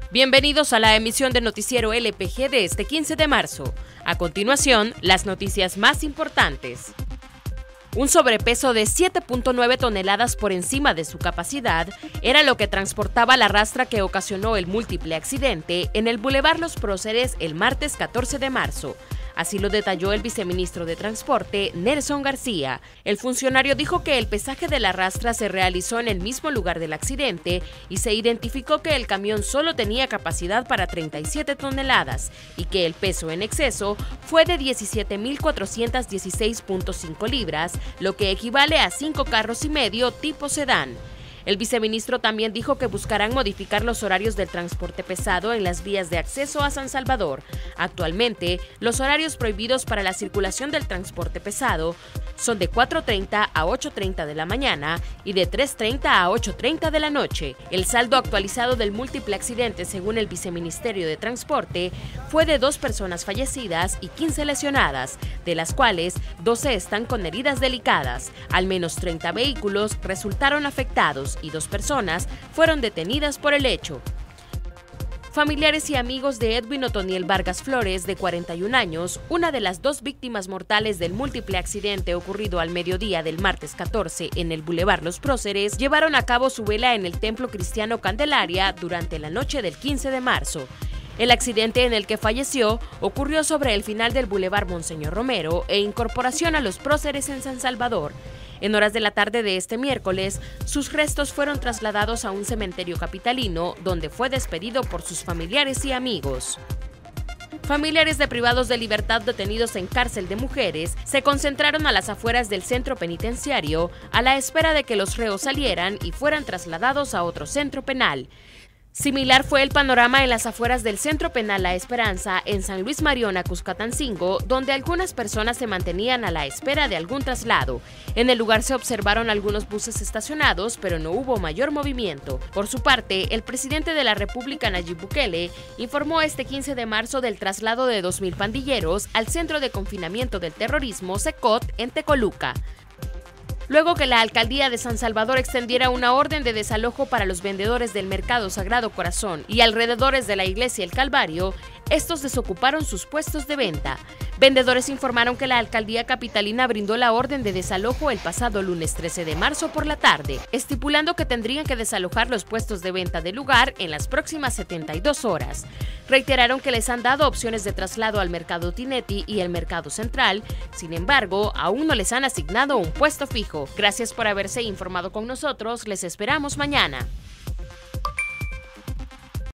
Bienvenidos a la emisión de Noticiero LPG de este 15 de marzo. A continuación, las noticias más importantes. Un sobrepeso de 7.9 toneladas por encima de su capacidad era lo que transportaba la rastra que ocasionó el múltiple accidente en el Boulevard Los Próceres el martes 14 de marzo. Así lo detalló el viceministro de Transporte, Nelson García. El funcionario dijo que el pesaje de la rastra se realizó en el mismo lugar del accidente y se identificó que el camión solo tenía capacidad para 37 toneladas y que el peso en exceso fue de 17.416.5 libras, lo que equivale a 5 carros y medio tipo sedán. El viceministro también dijo que buscarán modificar los horarios del transporte pesado en las vías de acceso a San Salvador. Actualmente, los horarios prohibidos para la circulación del transporte pesado son de 4:30 a 8:30 de la mañana y de 3:30 a 8:30 de la noche. El saldo actualizado del múltiple accidente, según el Viceministerio de Transporte, fue de 2 personas fallecidas y 15 lesionadas, de las cuales 12 están con heridas delicadas. Al menos 30 vehículos resultaron afectados y 2 personas fueron detenidas por el hecho. Familiares y amigos de Edwin Otoniel Vargas Flores, de 41 años, una de las 2 víctimas mortales del múltiple accidente ocurrido al mediodía del martes 14 en el Boulevard Los Próceres, llevaron a cabo su vela en el Templo Cristiano Candelaria durante la noche del 15 de marzo. El accidente en el que falleció ocurrió sobre el final del Boulevard Monseñor Romero e incorporación a Los Próceres en San Salvador. En horas de la tarde de este miércoles, sus restos fueron trasladados a un cementerio capitalino, donde fue despedido por sus familiares y amigos. Familiares de privados de libertad detenidos en cárcel de mujeres se concentraron a las afueras del centro penitenciario a la espera de que los reos salieran y fueran trasladados a otro centro penal. Similar fue el panorama en las afueras del Centro Penal La Esperanza, en San Luis Mariona, Cuscatancingo, donde algunas personas se mantenían a la espera de algún traslado. En el lugar se observaron algunos buses estacionados, pero no hubo mayor movimiento. Por su parte, el presidente de la República, Nayib Bukele, informó este 15 de marzo del traslado de 2.000 pandilleros al Centro de Confinamiento del Terrorismo, CECOT, en Tecoluca. Luego que la alcaldía de San Salvador extendiera una orden de desalojo para los vendedores del Mercado Sagrado Corazón y alrededores de la iglesia El Calvario, estos desocuparon sus puestos de venta. Vendedores informaron que la alcaldía capitalina brindó la orden de desalojo el pasado lunes 13 de marzo por la tarde, estipulando que tendrían que desalojar los puestos de venta del lugar en las próximas 72 horas. Reiteraron que les han dado opciones de traslado al Mercado Tinetti y el Mercado Central, sin embargo, aún no les han asignado un puesto fijo. Gracias por haberse informado con nosotros, les esperamos mañana.